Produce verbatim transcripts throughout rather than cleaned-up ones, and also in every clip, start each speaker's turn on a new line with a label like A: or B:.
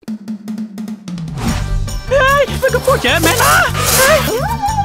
A: Hey, mình có phụ trợ mẹ nó. Hey.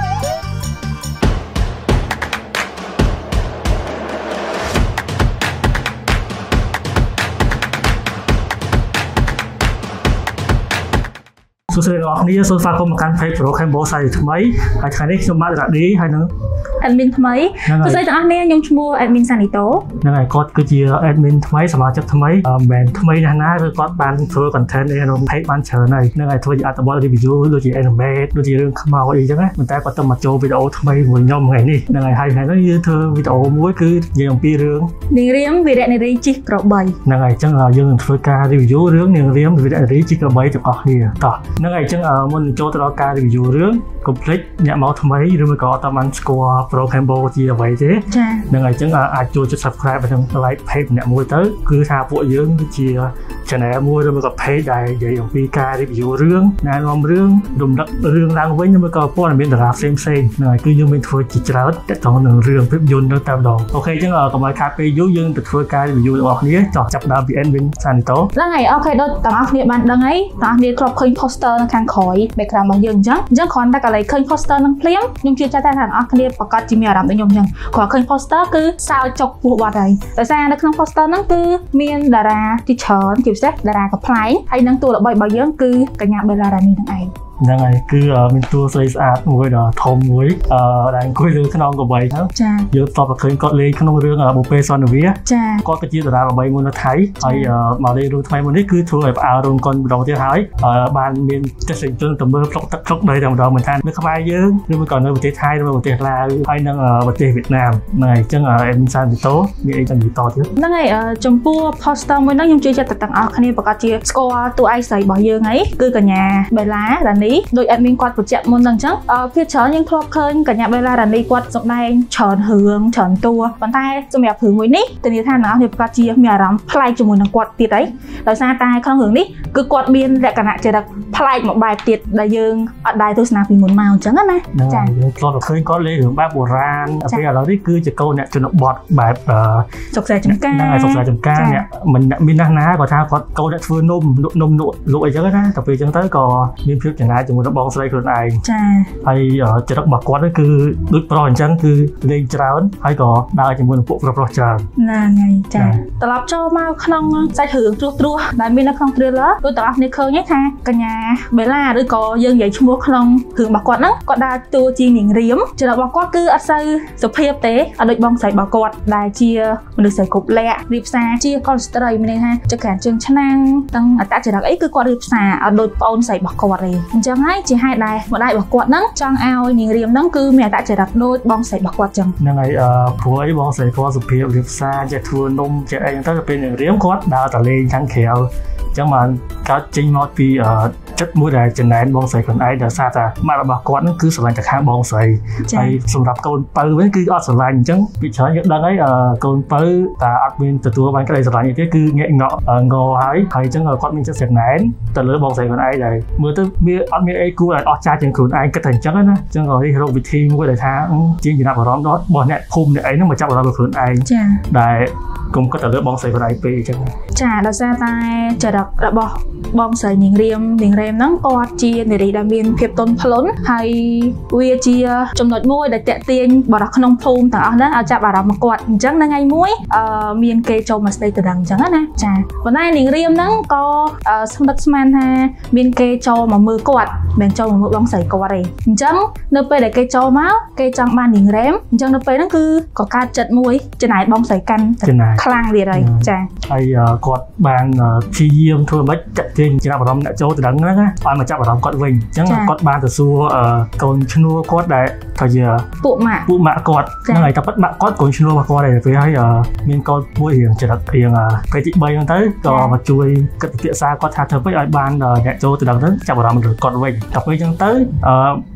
A: សួស្តីអ្នកនរសូមស្វាគមន៍មកកាន់ Page Pro Cambo សាយថ្មីហើយថ្ងៃនេះខ្ញុំបាទរ៉ាឌីហើយនឹង admin ថ្មីសួស្តីទាំងអស់គ្នាខ្ញុំឈ្មោះ admin Sanito ហ្នឹងហើយគាត់គឺជា admin ថ្មីសមាជិកថ្មីមិនមែនថ្មីណាស់ណាគឺគាត់បានធ្វើ content នៅក្នុង page បានច្រើនហើយហ្នឹងហើយធ្វើជាអត្ថបទ review ដូចជា anime ដូចជារឿងខ្មោចអីចឹងណាប៉ុន្តែគាត់ទៅមកចូលវីដេអូថ្មីមួយខ្ញុំថ្ងៃនេះហ្នឹងហើយហើយថ្ងៃនេះយើងធ្វើវីដេអូមួយគឺនិយាយអំពីរឿងនាងរាមវីរៈនារីជីកក្របីហ្នឹងហើយអញ្ចឹងយើងនឹងធ្វើការ review រឿងនាងរាមវីរៈនារីជីកក្របីទាំងអស់គ្នាតោះហ្នឹងហើយអញ្ចឹងមុនចូលទៅដល់ការ review រឿងកុំភ្លេចអ្នកមកថ្មីឬមួយក៏អត់តាមបានស្គាល់ Pro Cambo ជាអ្វីទេចាហ្នឹងហើយអញ្ចឹងអាចចូលចុច subscribe ហើយនឹង like page ម្នាក់មួយទៅគឺថាពួកយើងគឺជា channel មួយឬមួយក៏ page ដែលនិយាយអំពីការ review រឿងណែនាំរឿងរំលឹករឿងឡើងវិញឬមួយក៏ព័ត៌មានតារាផ្សេងផ្សេងហ្នឹងហើយគឺយើងមានធ្វើជាច្រើនទាក់ទងនឹងរឿងភាពយន្តនៅតែម្ដងអូខេអញ្ចឹងកុំឲ្យខាតពេលយូរយើងទៅធ្វើការ review របស់គ្នាចោះចាប់ដើមពី admin Sanito ហ្នឹងហើយអូខេដូចទាំងអស់គ្នាបានដឹងហើយទាំងអស់គ្នាធ្លាប់ឃើញ poster នៅខាងក្រោយ background របស់យើងអញ្ចឹងអញ្ចឹងគ្រាន់តែកន្លែងឃើញ poster នឹងភ្លាមខ្ញុំជឿថាទាំងអស់គ្នាប្រកាសជាមានអារម្មណ៍ដូចខ្ញុំអញ្ចឹងគ្រាន់ឃើញ poster គឺសើចចុកពោះបាត់ហើយដោយសារនៅក្នុង poster ហ្នឹងគឺមានតារាជាច្រើនជាពិសេសតារាកំប្លែងហើយនឹងតួល្បីរបស់យើងគឺកញ្ញា Bella Rani នឹងឯងហ្នឹងហើយគឺមានតួស្រីស្អាតមួយដ៏ធំមួយអឺដែលអង្គុយលើខ្នងក្របីហ្នឹងចាយើងតបឃើញគាត់លេងក្នុងរឿងបុព្វេសន្និវាចាគាត់ក៏ជាតារាល្បីមួយនៅថៃហើយមកលេងរឿងថ្មីមួយនេះគឺធ្វើឲ្យផ្អើលរឿងកុនម្ដងទៀតហើយបានមានទស្សនិកជនទៅមើលផ្លុកទឹកផ្លុកដីតែម្ដងមិនថានៅខ្មែរយើងឬមួយក៏នៅប្រទេសថៃឬប្រទេសឡាវហើយនិងប្រទេសវៀតណាមហ្នឹងហើយអញ្ចឹង admin Sanito មានអីទៅនិយាយតទៀតហ្នឹងហើយចំពោះ poster មួយហ្នឹងខ្ញុំជឿថាទាំងអស់គ្នាប្រកាសជាស្គាល់តួឯកស្រីរបស់យើងហើយគឺកញ្ញា Bella Rani ដោយ admin គាត់បញ្ជាក់មុនហ្នឹងអញ្ចឹងភាគច្រើនយើងធ្លាប់ឃើញកញ្ញា Bella Rani គាត់សម្ដែងច្រើនរឿងច្រើនតួប៉ុន្តែសម្រាប់រឿងមួយនេះធានាថាអ្នកនរប្រកាសជាមានអារម្មណ៍ប្លែកជាមួយនឹងគាត់ទៀតហើយដោយសារតែក្នុងរឿងនេះគឺគាត់មានលក្ខណៈចរិតប្លែកមួយបែបទៀតដែលយើងអត់ដែរទស្សនាពីមុនមកអញ្ចឹងណាចាយើងធ្លាប់ឃើញគាត់លេងរឿងបែបបុរាណពេលឥឡូវនេះគឺជាកូនអ្នកជនបទបែបសុខសាចំការហ្នឹងហើយសុខសាចំការអ្នកមិនមានណាស់ណាគាត់ថាគាត់កូនអ្នកធ្វើនំនំលក់អីចឹងណាតែពេលអញ្ចឹងទៅក៏មានភាពចំណាយជាមួយបងស្រីខ្លួនឯងចាហើយចរិតរបស់គាត់គឺដូចប្រុសអញ្ចឹងគឺលេងច្រើនហើយក៏ដើរជាមួយនឹងពួកប្រុសៗច្រើនណាហ្នឹងចាត្រឡប់ចូលមកក្នុងសាច់រឿងត្រួសត្រាសដែលមាននៅក្នុង trailer ដូចទាំងអស់គ្នាឃើញថាកញ្ញា Bella ឬក៏យើងនិយាយឈ្មោះក្នុងរឿងរបស់គាត់ហ្នឹងគាត់ដើរតួជានាងរាមចរិតរបស់គាត់គឺអត់សូវសុភាពទេអត់ដូចបងស្រីរបស់គាត់ដែលជាមនុស្សស្រីគ្រប់លក្ខរៀបសារជាកុលស្ត្រីមានន័យថាចក្រានជើងឆ្នាំងទាំងអត្តចរិតអីគឺគាត់រៀបសារអត់ដូចប្អូនស្រីរបស់គាត់ទេអញ្ចឹងហើយជាហេតុដែលម្ដាយរបស់គាត់ហ្នឹងចង់ឲ្យនាងរាមហ្នឹងគឺមានអត្តចរិតដូចបងស្រីរបស់គាត់ចឹងហ្នឹងហើយព្រោះអីបងស្រីគាត់សុភាពរៀបសារចេះធ្វើនំចេះអីហ្នឹងទៅពេលនាងរាមគាត់ដើរតលេងខាងក្រៅអញ្ចឹងបានកើតចេញមកពីចិត្តមួយដែលចំណែនបងស្រីខ្លួនឯងដែលសារថាម៉ាក់របស់គាត់ហ្នឹងគឺស្រឡាញ់តែខាងបងស្រីហើយសម្រាប់កូនពៅវិញគឺអត់ស្រឡាញ់អញ្ចឹងពីច្រើនយើងដឹងហើយកូនពៅតែអត់មានទទួលបានក្តីស្រឡាញ់ទេគឺងាកងក់ងហើយហើយអញ្ចឹងគាត់មានចិត្តចំណែនទៅលើបងស្រីខ្លួនឯងដែលមើលទៅវាអត់មានអីគួរឲ្យអស្ចារ្យជាងខ្លួនឯងគិតតែអញ្ចឹងណាអញ្ចឹងក៏នេះរកវិធីមួយដែលថាជាចំណាប់អារម្មណ៍របស់អ្នកភូមិអ្នកអីហ្នឹងមកចាប់អារម្មណ៍លើខ្លួនឯងចាដែលគុំគាត់ទៅលើបងស្រីខ្លួនឯងពេកអញ្ចឹងចាដោយសារតែចរិតរបស់បងស្រីនាងរាមនាងរាមហ្នឹងគាត់ជានារីដែលមានភាពទន់ភ្លន់ហើយវាជាចំណុចមួយដែលតាក់ទាញបរិះក្នុងភូមិទាំងអស់ហ្នឹងឲ្យចាប់អារម្មណ៍មកគាត់អញ្ចឹងនៅថ្ងៃមួយអឺមានគេចូលមកស្ដីទៅដឹងអញ្ចឹងណាចាប៉ុន្តែនាងរាមហ្នឹងក៏ស្មិតស្មានថាមានគេចូលមកមើលគាត់មិនចូលមកមើលបងស្រីគាត់ទេអញ្ចឹងនៅពេលដែលគេចូលមកគេចង់បាននាងរាមអញ្ចឹងនៅពេលហ្នឹងគឺក៏កើតចិត្តមួយចំណែកបងស្រីកាន់ខ្លាំងទៀតហើយចាហើយគាត់បានព្យាយាមធ្វើមិនចាក់ទាញចំណាប់អារម្មណ៍អ្នកចូលទៅដឹងហ្នឹងណាឲ្យមកចាប់អារម្មណ៍គាត់វិញអញ្ចឹងគាត់បានទៅសួរកូនឈ្នួលគាត់ដែលថាជាពួកម៉ាក់ពួកម៉ាក់គាត់ហ្នឹងហើយតែប៉ិតម៉ាក់គាត់កូនឈ្នួលរបស់គាត់ឯងពេលហើយមានកូនមួយរៀងចរិតរៀងពេលទីបីហ្នឹងទៅក៏មកជួយគិតពិភាក្សាគាត់ថាធ្វើម៉េចឲ្យបានអ្នកចូលទៅដឹងទៅចាប់អារម្មណ៍លើគាត់វិញតែពេលអញ្ចឹងទៅ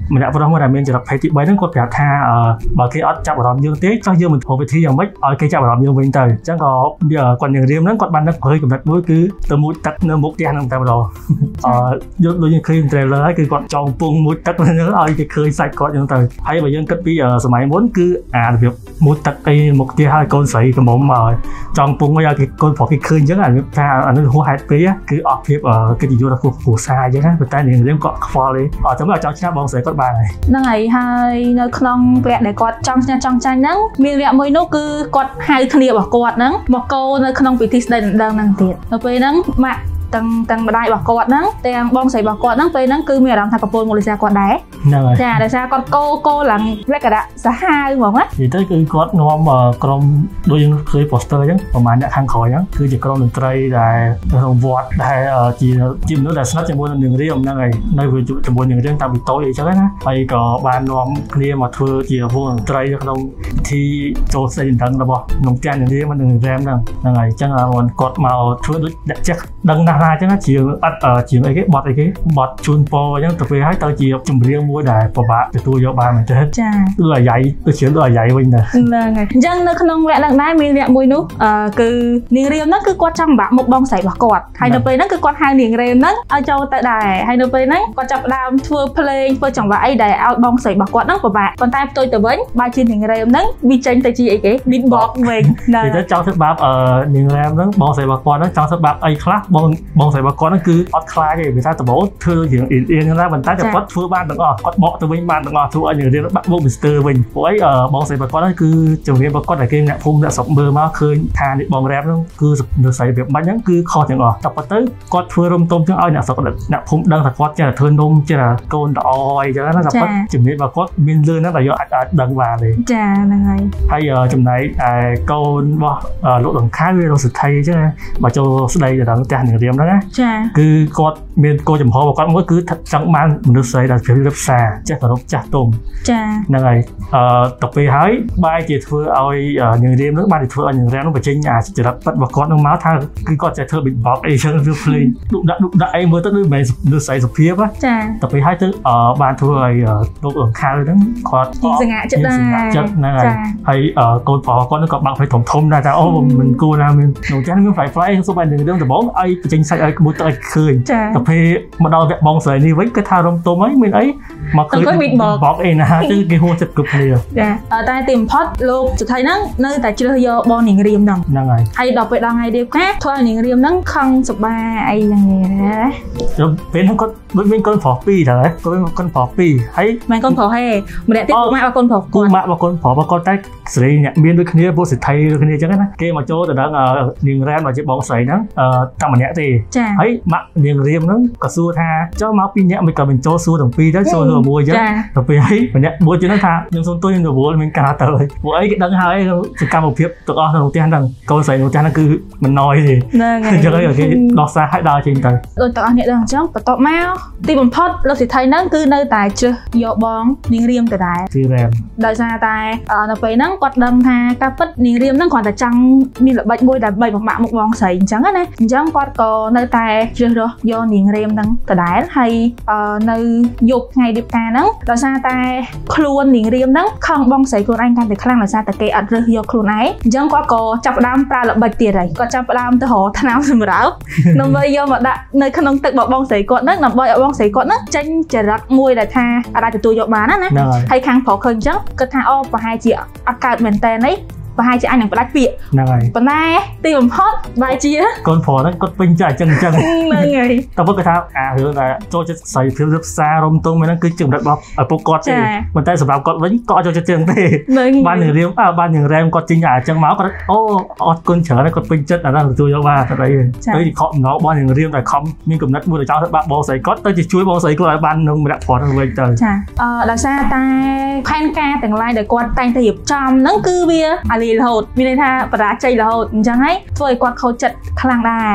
A: ម្នាក់ប្រុសមួយដែលមានចរិតភេទទី3ហ្នឹងគាត់ប្រាប់ថាបើគេអត់ចាប់អារម្មណ៍យើងទេចោះយើងមិនធ្វើវិធីយ៉ាងម៉េចឲ្យគេចាប់អារម្មណ៍យើងវិញទៅអញ្ចឹងក៏គាត់នាងរៀមហ្នឹងគាត់បាននឹកព្រៃកំណត់មួយគឺទៅមួយទឹកនៅមុខផ្ទះហ្នឹងតែម្ដងអឺយកដូចយើងឃើញ trailer ហើយគឺគាត់ចងពងមួយទឹកហ្នឹងឲ្យគេឃើញសាច់គាត់អញ្ចឹងទៅហើយបើយើងគិតពីសម័យមុនគឺអារបៀបមួយទឹកអីមុខផ្ទះហើយកូនស្រីកមុំចងពងឲ្យគេកូនប្រុសគេឃើញអញ្ចឹងអានេះថាអានេះហួសហេតុពេកគឺអស់ភាពកិត្តិយសរបស់គ្រួសារអញ្ចឹងណាប៉ុន្តែនាងរៀមគាត់ខ្វល់ទេអត់ចាំឲ្យចង់ឈ្នះបងស្រីគាត់បានហើយ
B: ហ្នឹងហើយហើយនៅក្នុងវគ្គដែលគាត់ចង់ឈ្នះចង់ចាញ់ហ្នឹងមានវគ្គមួយនោះគឺគាត់ហៅគ្នារបស់គាត់ហ្នឹងមកកោនៅក្នុងពិធីស្ដីដណ្ដឹងហ្នឹងទៀតនៅពេលហ្នឹងម៉ាក់ទាំងទាំងម្ដាយរបស់គាត់ហ្នឹងទាំងបងស្រីរបស់គាត់ហ្នឹងពេលហ្នឹងគឺមានអារម្មណ៍ថាកំពុងមកលិសាគាត់ដែរ
A: ហ្នឹងហើយ
B: ចាដោយសារគាត់កោកោឡើងលក្ខណៈសាហាវហ្មងណា
A: និយាយទៅគឺគាត់នាំក្រុមដូចយើងឃើញ poster អញ្ចឹងប្រហែលអ្នកខាងក្រោយអញ្ចឹងគឺជាក្រុមតន្ត្រីដែលក្នុងវត្តដែលជាជាមនុស្សដែលស្និទ្ធជាមួយនឹងនាងរៀមហ្នឹងហើយនៅជាមួយនឹងនាងរៀមតាំងពីតូចអីចឹងណាហើយក៏បាននាំគ្នាមកធ្វើជាវងតន្ត្រីនៅក្នុងពិធីចូលស្ដីដណ្ដឹងរបស់ក្នុងផ្ទះនាងរៀមនិងនាងរៀមហ្នឹងហ្នឹងហើយអញ្ចឹងគាត់មកធ្វើដូចអ្នកចេះដឹងណាស់អញ្ចឹងជាអត់ជាអីគេបត់អីគេបត់ជូនពរអញ្ចឹងទៅពេលហើយទៅជាចម្រៀងមួយដែលពិបាកទទួលយកបានមែនទេ
B: ចា
A: គឺអាយ៉ៃទៅជាដូចអាយ៉ៃវិញដែរ
B: ហ្នឹងហើយអញ្ចឹងនៅក្នុងវគ្គឡើងដែរមានវគ្គមួយនោះគឺនាងរៀមហ្នឹងគឺគាត់ចង់បាក់មុខបងស្រីរបស់គាត់ហើយនៅពេលហ្នឹងគឺគាត់ហៅនាងរៀមហ្នឹងឲ្យចូលទៅដែរហើយនៅពេលហ្នឹងគាត់ចាប់ផ្ដើមធ្វើភ្លេងធ្វើចង្វាក់អីដែលឲ្យបងស្រីរបស់គាត់ហ្នឹងពិបាកប៉ុន្តែផ្ទុយទៅវិញបើជានាងរៀមហ្នឹងវាចេញទៅជាអីគេ beatbox វិញ
A: ហ្នឹងទៅចង់ធ្វើបាបនាងរៀមហ្នឹងបងស្រីរបស់គាត់ហ្នឹងចង់ធ្វើបាបអីខ្លះបងបងស្រីរបស់គាត់ហ្នឹងគឺអត់ខ្លាចទេវាថាដំបូងធ្វើជាអៀនអៀនហ្នឹងដែរប៉ុន្តែគាត់ធ្វើបានទាំងអស់គាត់បកទៅវិញបានទាំងអស់ធ្វើឲ្យនាងរៀមបាក់មុខ Mister វិញព្រោះអីបងស្រីរបស់គាត់ហ្នឹងគឺជំនាញរបស់គាត់ដែលគេអ្នកភូមិអ្នកស្រុកមើលមកឃើញថានេះបងរ៉េបហ្នឹងគឺនៅស្រីរបៀបបាច់ហ្នឹងគឺខុសទាំងអស់តែប៉ុន្តែគាត់ធ្វើរំទុំចឹងឲ្យអ្នកស្រុកអ្នកភូមិដឹងថាគាត់ចេះតែធ្វើនំចេះតែកូនល្អអីចឹងណាតែប៉ុន្តែជំនាញរបស់គាត់មានលឿនណាស់ដែលយកអាចអាចដឹងបានទេ
B: ចាហ្នឹងហើយ
A: ហើយចំណែកឯកូនរបស់លោកដង្ខៅវាលោកសិទ្ធិអញ្ចឹងបើចូលស្ដីដល់ផ្ទះនាងរៀមហ្នឹងណា
B: ចា
A: គឺគាត់មានគោលចំហរបស់គាត់មួយគឺចង់បានមនុស្សស្រីដែលជារៀបសារចេះគោរពចាស់ទុំ
B: ចា
A: ហ្នឹងហើយអឺទៅពេលហើយបែរជាធ្វើឲ្យនាងរៀមហ្នឹងបានធ្វើឲ្យនាងរៀមហ្នឹងបញ្ចេញអាចរិតពិតរបស់គាត់ហ្នឹងមកថាគឺគាត់ចេះធ្វើ beatbox អីចឹងឬភ្លេងឌុកដាក់ឌុកដាក់អីមើលទៅដូចមិនមនុស្សស្រីសុភាពណា
B: ចា
A: ទៅពេលហើយទៅបានធ្វើឲ្យលោកអង្ខៅហ្នឹងគាត់
B: សង្ហាចិត្តដែរ
A: ចិត្តហ្នឹងហើយហើយកូនប្រុសគាត់ហ្នឹងក៏បាក់ផ្លេធំធំដែរថាអូមិនគួរណាមានក្នុងចាស់មានផ្លែផ្លែសុំឲ្យនាងរៀមដំបងឲ្យបញ្ចេញសាច់ឲ្យមួយទឹកឲ្យឃើញទៅពេលមកដល់វគ្គបងស្រីនេះវិញគឺថារំទុំហើយមានអីមកឃើញ beatbox អីណាគឺគេហួសចិត្តគ្រប់គ្នា
B: ចាតែទីបំផុតលោកសិទ្ធិហ្នឹងនៅតែជ្រើសយកបងនាងរៀមហ្នឹង
A: ហ្នឹងហើយ
B: ហើយដល់ពេលដល់ថ្ងៃរៀបការធ្វើឲ្យនាងរៀមហ្នឹងខឹងសប្បាយអីយ៉ាងនេះណា
A: ពេលហ្នឹងគាត់ដូចមានកូនប្រុសពីរដែរគាត់មានកូនប្រុសពីរហើយ
B: មានកូនប្រុសហេម្នាក់ទៀតម៉ាក់របស់កូនប្រុស
A: គាត់ម៉ាក់របស់កូនប្រុសរបស់គាត់តែស្រីអ្នកមានដូចគ្នាពួកសិទ្ធិដូចគ្នាអញ្ចឹងណាគេមកចូលទៅដល់នាងរ៉ែមមកជាបងស្រីហ្នឹងតែម្នាក់ទេហើយម៉ាក់នាងរៀមហ្នឹងក៏សួរថាចុះមកពីរនាក់មិនក៏បញ្ចូលសួរទាំងពីរទៅចូលទៅមួយអញ្ចឹងទៅពេលហើយម្នាក់មួយទៀតហ្នឹងថាខ្ញុំសូមទួយខ្ញុំរវល់មានការទៅហើយពួកអីគេដឹងហើយសកម្មភាពទាំងអស់ក្នុងផ្ទះហ្នឹងកូនស្រីក្នុងផ្ទះហ្នឹងគឺមិនណយទេ
B: ហ្នឹងហើយអ
A: ញ្ចឹងហើយគេដោះសារឲ្យដើរចេញទៅ
B: ដូចទាំងអស់អ្នកដឹងអញ្ចឹងបន្ទាប់មកទីបំផុតលោកសិទ្ធិហ្នឹងគឺនៅតែជ្រើសយកបងនាងរៀមទៅដែរ
A: ទីរ៉ែម
B: ដោយសារតែនៅពេលហ្នឹងគាត់ដឹងថាការពិតនាងរៀមហ្នឹងគ្រាន់តែចង់មានល្បិចមួយដើម្បីបំផាក់មុខបងស្រីអញ្ចឹងណាអញ្ចឹងគាត់ក៏នៅតែជ្រើសរើសយកនាងរៀមហ្នឹងទៅដែរហើយនៅយប់ថ្ងៃរៀបការហ្នឹងដោយសារតែខ្លួននាងរៀមហ្នឹងខឹងបងស្រីខ្លួនឯងកាន់តែខ្លាំងដោយសារតែគេអត់រើសយកខ្លួនឯងអញ្ចឹងគាត់ក៏ចាប់ផ្ដើមប្រើល្បិចទៀតហើយគាត់ចាប់ផ្ដើមទៅរកថ្នាំសម្រាប់ដើម្បីយកមកដាក់នៅក្នុងទឹករបស់បងស្រីគាត់ហ្នឹងដើម្បីឲ្យបងស្រីគាត់ហ្នឹងចេញចរិតមួយដែលថាអាចទទួលយកបានណាហើយខាងប្រុសឃើញអញ្ចឹងគាត់ថាអូប្រហែលជាអត់កើតមែនតើនេះប្រហែលជាអញនឹងផ្ដាច់ពាក្យ
A: ហ្នឹងហើយ
B: ប៉ុន្តែទីបំផុតបែរជា
A: កូនប្រុសហ្នឹងគាត់ពេញចិត្តអញ្ចឹងអញ្ចឹង
B: ហ្នឹងហើយ
A: តែគាត់គាត់ថាអារឿងដែលចូលចិត្តស្រីភាពរៀបសាររំទុំហ្នឹងគឺជំរិតរបស់ឪពុកគាត់ទេប៉ុន្តែសម្រាប់គាត់វិញគាត់អត់ចូលចិត្តចឹងទេបាននឹងរៀមអើបាននឹងរ៉ែមគាត់ចេញអាអញ្ចឹងមកគាត់អូអត់គុណច្រើនគាត់ពេញចិត្តអាហ្នឹងទទួលយកបានតែអីទៅខកម្ដងបងនឹងរៀមតែខំមានកំណត់មួយទៅចោលទៅបាក់បងស្រីគាត់ទៅជួយបងស្រីគាត់ឲ្យបាននឹងម្នាក់ប្រុសហ្នឹងវិញទៅ
B: ចាអឺដោយសារតែផែនការទាំងឡាយដែលគាត់តែងតែរៀបចំហ្នឹងគឺវាអាលីរហូតមានន័យថាបរាជ័យរហូតអញ្ចឹងហើយធ្វើឲ្យគាត់ខូចចិត្តខ្លាំងដែរ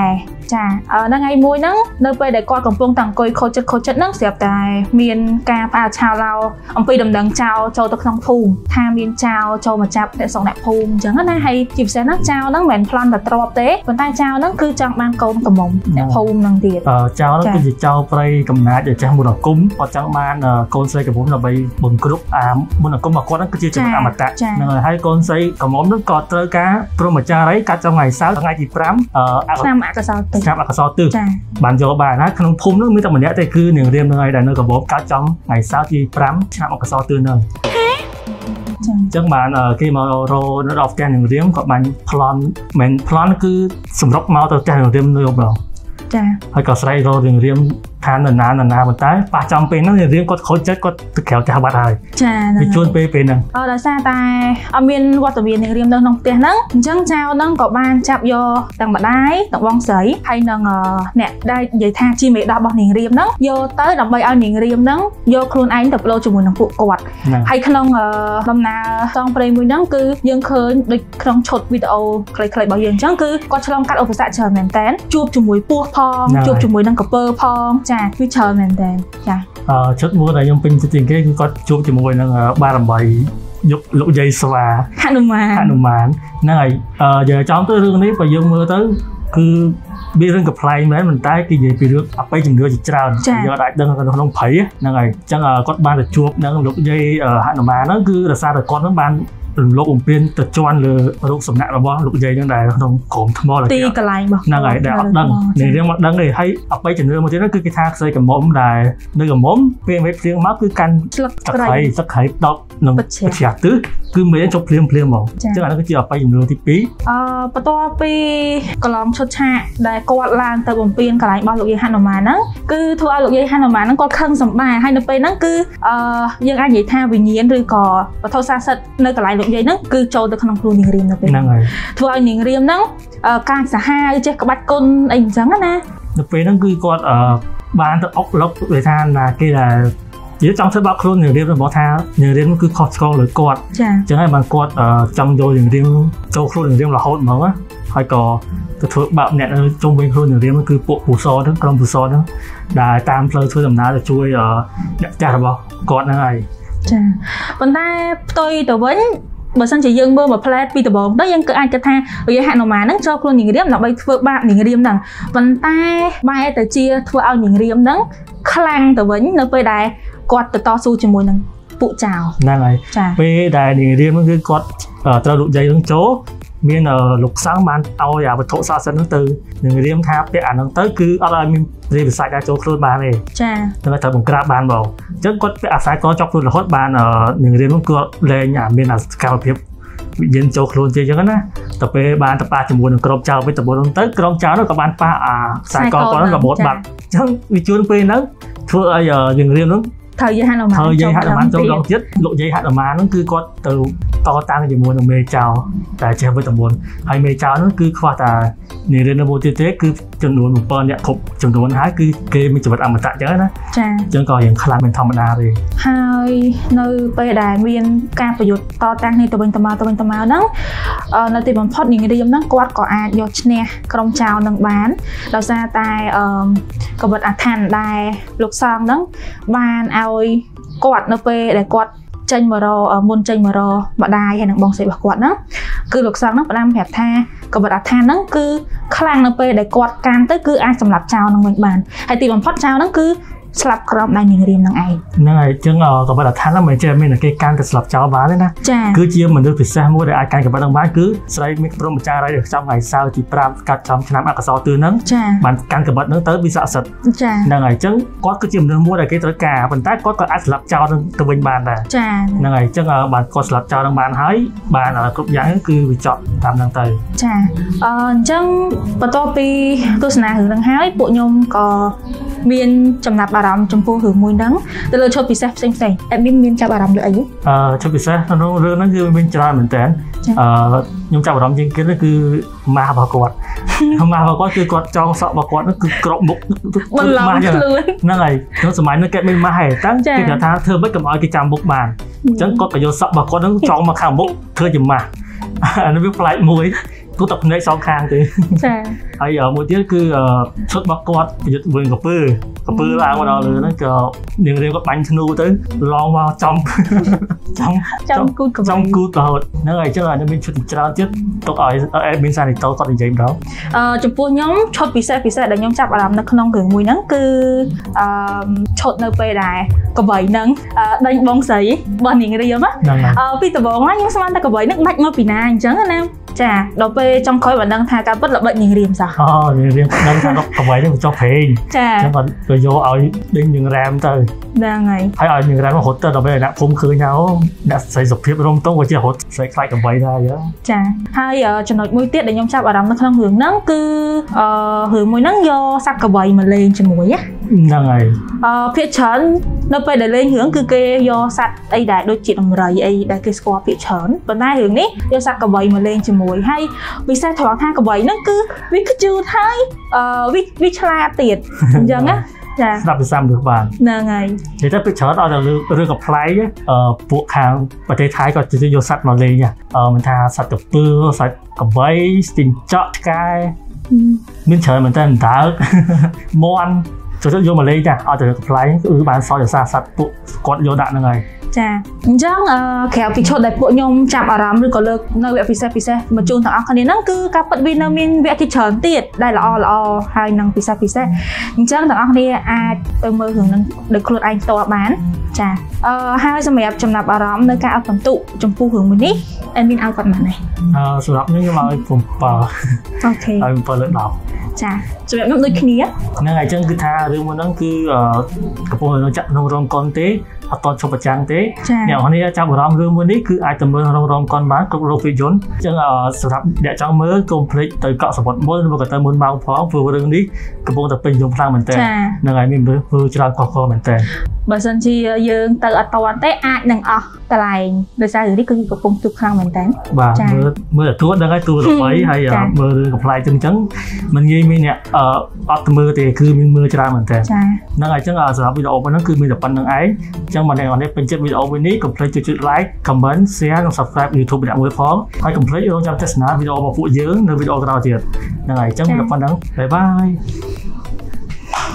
B: ចាដល់ថ្ងៃមួយហ្នឹងនៅពេលដែលគាត់កំពុងតែអង្គុយខូចចិត្តខូចចិត្តហ្នឹងស្រាប់តែមានការផ្អាកឆាវឡោអំពីដំណឹងចៅចូលទៅក្នុងភូមិថាមានចៅចូលមកចាប់អ្នកស្រុកអ្នកភូមិអញ្ចឹងណាហើយជាពិសេសហ្នឹងចៅហ្នឹងមិនមែនប្លន់តែទ្របទេប៉ុន្តែចៅហ្នឹងគឺចង់បានកូនកំមុំអ្នកភូមិហ្នឹងទៀត
A: ចៅហ្នឹងគឺជាចៅព្រៃកំណាចចាស់មុនអាគមគាត់ចង់បានកូនស្រីកំមុំដើម្បីបង្គ្រប់អាមុនអាគមរបស់គាត់ហ្នឹងគឺជាជីវិតអមតៈហ្នឹងហើយកូនស្រីកំមុំហ្នឹងក៏ត្រូវការព្រមអាចារ្យហើយកាត់ចំថ្ងៃសៅរ៍ថ្ងៃទីប្រាំ
B: ឆ្នាំអកុសលទិស
A: ឆ្នាំអកុសលទិសបានយកបានណាក្នុងភូមិហ្នឹងមានតែម្នាក់ទេគឺនាងរៀមហ្នឹងហើយដែលនៅកំមុំកាត់ចំថ្ងៃសៅរ៍ទីប្រាំឆ្នាំអកុសលទិសហ្នឹងអញ្ចឹងបានគេមករកនៅដល់ផ្ទះនាងរៀមក៏បានប្លន់មិនប្លន់គឺសម្រុកមកទៅផ្ទះនាងរៀមនៅម្ដង
B: ចា
A: ហើយក៏ស្រែករកនាងរៀមឋាននរណានរណាប៉ុន្តែប៉ះចំពេលហ្នឹងរៀងគាត់ខូចចិត្តគាត់ទៅក្រៅចាស់បាត់ហើយ
B: ចា
A: វាជួនពេលពេលហ្នឹង
B: អឺដោយសារតែអត់មានវត្តមាននាងរៀមនៅក្នុងផ្ទះហ្នឹងអញ្ចឹងចៅហ្នឹងក៏បានចាប់យកទាំងម្ដាយទាំងបងស្រីហើយនឹងអ្នកដែលនិយាយថាជាមេដោះរបស់នាងរៀមហ្នឹងយកទៅដើម្បីឲ្យនាងរៀមហ្នឹងយកខ្លួនឯងទៅប្លូជាមួយនឹងពួកគាត់ហើយក្នុងដំណើរសងព្រេងមួយហ្នឹងគឺយើងឃើញដូចក្នុងឈុតវីដេអូខ្លីៗរបស់យើងអញ្ចឹងគឺគាត់ឆ្លងកាត់ឧបសគ្គច្រើនមែនតើជួបជាមួយពស់ផងជួបជាមួយនឹងក្រពើផងចាវាច្រើនមែនតើចា
A: អឺឈុតមួយដែលខ្ញុំពេញចិត្តជាងគេគឺគាត់ជួបជាមួយនឹងបារមីយកលោកយាយស្វា
B: ហនុមាន
A: ហនុមានហ្នឹងហើយអឺយើងចង់ទៅរឿងនេះបើយើងមើលទៅគឺមានរឿងកំ pl ែងមែនប៉ុន្តែគេនិយាយពីរឿងអបិយជំនឿជាច្រើនយើងអាចដឹងក្នុងព្រៃហ្នឹងហើយអញ្ចឹងគាត់បានទៅជួបនឹងលោកយាយហនុមានហ្នឹងគឺរសារតែគាត់ហ្នឹងបានរំលោភបំពានទៅជន់លើរូបសំណាករបស់លោកយាយហ្នឹងដែលក្នុងក្រុមថ្ម
B: ទីកន្លែងរបស់
A: ហ្នឹងហើយដែលអត់ដឹងនេះរឿងមកដឹងទេហើយអបិយជំនឿមួយទៀតហ្នឹងគឺគេថាខ្សែកំមុំដែលនៅកំមុំពេលមេភ្លៀងមកគឺកាន់
B: ស្លឹក
A: ក្រៃស្លឹកក្រៃដប់នឹងបច្ចាទិសគឺមានជប់ភ្លៀងភ្លៀងហ្មងអញ្ចឹងអានេះគឺជាអបិយជំនឿទីពីរ
B: អឺបន្ទាប់ពីកន្លងឈុតឆាកដែលគាត់ឡើងទៅបំពេញកន្លែងរបស់លោកយាយហនុមានហ្នឹងគឺធ្វើឲ្យលោកយាយហនុមានហ្នឹងគាត់ខឹងសម្បាហើយនៅពេលហ្នឹងគឺអឺយើងអាចនិយាយថាវិញ្ញាណឬក៏វត្ថុស័ក្តិសិទ្ធិនៅកន្លែងលោកយាយហ្នឹងគឺចូលទៅក្នុងខ្លួននាងរៀមនៅពេល
A: ហ្នឹងហើយ
B: ធ្វើឲ្យនាងរៀមហ្នឹងការសាហាវចេះក្បាច់គុណអីអញ្ចឹងណា
A: នៅពេលហ្នឹងគឺគាត់បានទៅអុកលុកវាថាណាគេដែលយើងចង់ធ្វើបាបខ្លួននាងរៀមរបស់ថានាងរៀមគឺខុសឆ្គងលើគាត់
B: ចាអ
A: ញ្ចឹងហើយបានគាត់ចង់យកនាងរៀមចូលខ្លួននាងរៀមរហូតហ្មងណាហើយក៏ទៅធ្វើបាបអ្នកនៅជុំវិញខ្លួននាងរៀមគឺពួកពូសហ្នឹងក្រុមពូសហ្នឹងដែលតាមផ្លូវធ្វើដំណើរទៅជួយអ្នកចាស់របស់គាត់ហ្នឹងហើយ
B: ចាប៉ុន្តែផ្ទុយទៅវិញបើសិនជាយើងមើលមួយផ្លែតពីដំបូងទៅយើងគឺអាចគិតថាលោកយាយហនុមានហ្នឹងចូលខ្លួននាងរៀមដើម្បីធ្វើបាបនាងរៀមហ្នឹងប៉ុន្តែបែរទៅជាធ្វើឲ្យនាងរៀមហ្នឹងខ្លាំងទៅវិញនៅពេលដែលគាត់ទៅតស៊ូជាមួយនឹងពួកចៅ
A: ហ្នឹងហើយពេលដែលនាងរៀមហ្នឹងគឺគាត់ត្រូវលោកយាយហ្នឹងចូលមានលោកសង្ឃបានឲ្យអាវត្ថុស័ក្តិសិទ្ធិហ្នឹងទៅនាងរៀមថាពាក់អាហ្នឹងទៅគឺអត់ឲ្យមានរីវិស័យដែលចូលខ្លួនបានទេ
B: ចា
A: តែត្រូវបង្ក្រាបបានបងអញ្ចឹងគាត់ពាក់អាស្រ័យកចប់ខ្លួនរហូតបាននាងរៀមហ្នឹងគាត់លែងមានអាសកម្មភាពវិញ្ញាណចូលខ្លួនជាអញ្ចឹងណាតែពេលបានទៅប៉ះជាមួយនឹងក្រុមចៅវិញទៅហ្នឹងទៅក្រុមចៅនោះក៏បានប៉ះអាខ្សែកគាត់ហ្នឹងរបូតបាត់អញ្ចឹងវាជួនពេលហ្នឹងធ្វើឲ្យនាងរៀមហ្នឹង
B: ត្រូវយាយហនុមាន
A: ត្រូវយាយហនុមានចូលដល់ទៀតលោកយាយហនុមានហ្នឹងគឺគាត់ទៅតតាំងជាមួយនឹងមេចៅតែចេះវិតមុនហើយមេចៅហ្នឹងគឺខ្វះតែនាងរៀននៅមួយទៀតទេគឺចំនួនbảyអ្នកគ្រប់ចំនួនហើយគឺគេមានជីវិតអមតៈអញ្ចឹងណា
B: ចាអ
A: ញ្ចឹងក៏រៀងខ្លាំងមិនធម្មតាទេ
B: ហើយនៅពេលដែលមានការប្រយុទ្ធតតាំងនេះទៅវិញទៅមកទៅវិញទៅមកហ្នឹងនៅទីបំផុតនាងរៀមហ្នឹងគាត់ក៏អាចយកឈ្នះក្រុមចៅនឹងបានដោយសារតែកបិតអាថ័នដែលលោកសង្ឃហ្នឹងបានឲ្យគាត់នៅពេលដែលគាត់ចេញមករមុនចេញមករម្ដាយហើយនឹងបងស្រីរបស់គាត់ហ្នឹងគឺលោកសង្ឃហ្នឹងផ្ដាំប្រាប់ថាកបិតអាឋានហ្នឹងគឺខ្លាំងនៅពេលដែលគាត់កាន់ទៅគឺអាចសម្លាប់ចៅហ្នឹងវិញបានហើយទីបំផុតចៅហ្នឹងគឺស្លាប់ក្រោមដៃនាងរៀមនឹងឯង
A: ហ្នឹងហើយអញ្ចឹងកបិតអាឋានហ្នឹងមិនចេះមានតែគេកាន់ទៅស្លាប់ចោលបានទេណាគឺជាមនុស្សពិសេសមួយដែលអាចកាន់កបិតហ្នឹងបានគឺស្រីមានព្រមចារៃដែលចំថ្ងៃសៅរ៍ទីប្រាំកាត់ចំឆ្នាំអកុសលទិសហ្នឹងបានកាន់កបិតហ្នឹងទៅវាស័ក្តិសិទ្ធិហ្នឹងហើយអញ្ចឹងគាត់គឺជាមនុស្សមួយដែលគេត្រូវការប៉ុន្តែគាត់ក៏អាចស្លាប់ចោលនឹងទៅវិញបានដែរហ្នឹងហើយអញ្ចឹងបានគាត់ស្លាប់ចោលនឹងបានហើយបានគ្រប់យ៉ាងគឺវាចប់តាមហ្នឹងទៅ
B: ចាអញ្ចឹងបន្ទាប់ពីទស្សនារឿងហ្នឹងហើយពួកខ្ញុំក៏មានចំណាប់អារម្មណ៍ចំពោះរឿងមួយហ្នឹងទៅលើឈុតពិសេសផ្សេងផ្សេងអេមីនមានចាប់អារម្មណ៍លើអី
A: អឺឈុតពិសេសក្នុងរឿងហ្នឹងគឺមានច្រើនមែនតើអឺខ្ញុំចាប់អារម្មណ៍ជាងគេគឺម៉ាស់របស់គាត់ម៉ាស់របស់គាត់គឺគាត់ចងសក់របស់គាត់ហ្នឹងគឺក្របមុខ
B: បន្លំខ្លួន
A: ហ្នឹងហើយក្នុងសម័យនោះគេមានម៉ាស់ហេតាំងគេគាត់ថាធ្វើម៉េចកុំឲ្យគេចាំមុខបានអញ្ចឹងគាត់ក៏យកសក់របស់គាត់ហ្នឹងចងមកខាងមុខធ្វើជាម៉ាស់អានេះវាប្លែកមួយតែគូតភ្នែកសងខាងទេ
B: ចា
A: ហើយមួយទៀតគឺឈុតរបស់គាត់ប្រយុទ្ធវិញកពើកពើឡើងមកដល់លើហ្នឹងក៏នាងរៀងគាត់បាញ់ធ្នូទៅឡងមកចំចំ
B: ចំគូត
A: ចំគូតរហូតហ្នឹងហើយចឹងអានេះមានឈុតច្រើនទៀតទុកឲ្យអេដមីនសានីតូគាត់និយាយម្ដង
B: អឺចំពោះខ្ញុំឈុតពិសេសពិសេសដែលខ្ញុំចាប់អារម្មណ៍នៅក្នុងរឿងមួយហ្នឹងគឺអឺឈុតនៅពេលដែលកបីហ្នឹងដេញបងស្រីរបស់នាងរៀមអឺពីដំបូងហ្នឹងខ្ញុំស្មានតែកបីហ្នឹងដាច់មកពីណាអញ្ចឹងណាចាដល់ពេលចុងក្រោយបានដឹងថាការពិតល្បិចនាងរៀមសោះ
A: អូនាងរៀមដឹងថាកបីហ្នឹងចុះព្រេង
B: ចា
A: អញ្ចឹងគាត់ក៏យកឲ្យដេញនាងរ៉ាមទៅ
B: ហ្នឹងហើយ
A: ហើយឲ្យនាងរ៉ាមរត់ទៅដល់ពេលអ្នកភូមិឃើញថាអូអ្នកស្រីសុភាពរំទងក៏ជារត់ស្រីខ្លាចកបីដែរ
B: ចាហើយចំណុចមួយទៀតដែលខ្ញុំចាប់អារម្មណ៍នៅក្នុងរឿងហ្នឹងគឺអឺរឿងមួយហ្នឹងយកសត្វកបីមកលេងជាមួយ
A: ហ្នឹងហើយ
B: អឺភាគច្រើននៅពេលដែលលេងរឿងគឺគេយកសត្វអីដែលដូចជាដំរីអីដែលគេស្គាល់ភាគច្រើនប៉ុន្តែរឿងនេះយកសត្វកបីមកលេងជាមួយហើយពិសេសត្រង់ថាកបីហ្នឹងគឺវាខ្ជូតហើយអឺវាវាឆ្លាតទៀតអញ្ចឹងណាចា
A: ស្ដាប់ភាសាមនុស្សបាន
B: ហ្នឹងហើយ
A: និយាយទៅពីច្រើនឲ្យតែរឿងកំ pl ៃអឺពួកខាងប្រទេសថៃក៏ជួយយកសត្វមកលេងអឺមិនថាសត្វកពើសត្វកបីស្ទីងចក់ឆ្កែមានច្រើនមែនតើដើកមន់ចូលយកមកលេងចាឲ្យតែកំ pl ៃគឺបានសោយសាសត្វពួកគាត់យកដាក់ហ្នឹងហើយ
B: ចាអញ្ចឹងក្រៅពីឈុតដែលពួកខ្ញុំចាប់អារម្មណ៍ឬក៏លើកនៅវគ្គពិសេសពិសេសមកជូនទាំងអស់គ្នាហ្នឹងគឺការពិតវានៅមានវគ្គទីច្រើនទៀតដែលល្អល្អហើយនឹងពិសេសពិសេសអញ្ចឹងទាំងអស់គ្នាអាចទៅមើលរឿងហ្នឹងដោយខ្លួនឯងផ្ទាល់បានចាអឺហើយសម្រាប់ចំណាប់អារម្មណ៍នៅការអត់បន្ទុកចំពោះរឿងមួយនេះអេដមីនឲ្យគាត់ប៉ុន្មានដែរ
A: អឺសម្រាប់ខ្ញុំខ្ញុំឲ្យ
B: 7អូខេ
A: ឲ្យ7លើ10
B: ចាសម្រាប់ខ្ញុំដូចគ្នា
A: ហ្នឹងហើយអញ្ចឹងគឺថារឿងមួយហ្នឹងគឺកំពុងនៅចាក់ក្នុងរោងកុនទេអត់តឈប់ប្រចាំងទេអ្នកនរនេះចាប់អារម្មណ៍រឿងមួយនេះគឺអាចទៅមើលក្នុងរោងកុនបានគ្រប់រោងភាពយន្តអញ្ចឹងសម្រាប់អ្នកចង់មើលកុំភ្លេចទៅកក់សវត្តមុនឬក៏ទៅមុនម៉ោងផងព្រោះរឿងនេះកំពុងតែពេញនិយមខ្លាំងមែនតើហ្នឹងហើយមានមើលច្រើនខុសៗមែនតើ
B: បើសិនជាយើងទៅអត់តាន់ទេអាចនឹងអស់កន្លែងដោយសាររឿងនេះគឺកំពុងទុកខ្លាំងមែនតើ
A: បាទមើលមើលទួដឹងហើយទួល្បីហើយមើលរឿងកំ pl ៃចឹងចឹងមិនងាយមានអ្នកអត់ទៅមើលទេគឺមានមើលច្រើនមែនតើហ្នឹងហើយអញ្ចឹងសម្រាប់វីដេអូហ្នឹងគឺមានតែប៉ុណ្្នឹងឯងអញ្ចឹងបងប្អូននេះពេញចិត្តវីដេអូមួយនេះកុំភ្លេចចុច like comment share និង subscribe YouTube ម្នាក់មួយផងហើយកុំភ្លេចរងចាំទស្សនាវីដេអូរបស់ពួកយើងនៅវីដេអូក្រោយទៀតហ្នឹងហើយអញ្ចឹងវាប៉ុណ្្នឹងបាយបាយ